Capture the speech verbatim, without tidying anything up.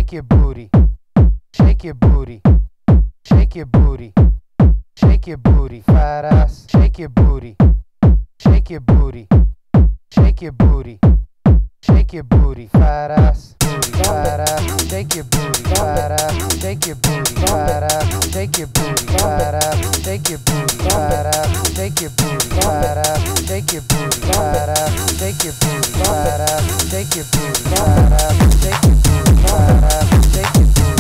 shake your booty, shake your booty, shake your booty, shake your booty, fat ass, shake your booty, shake your booty, shake your booty, shake your booty, fat ass, booty, fat ass, shake your booty, fat ass, shake your booty, fat ass, shake your booty, fat ass, shake your booty, fat ass, shake your booty, fat ass, shake your booty, fat ass, shake your booty, fat ass, shake your booty, fat ass, shake your booty, fat ass, shake your booty.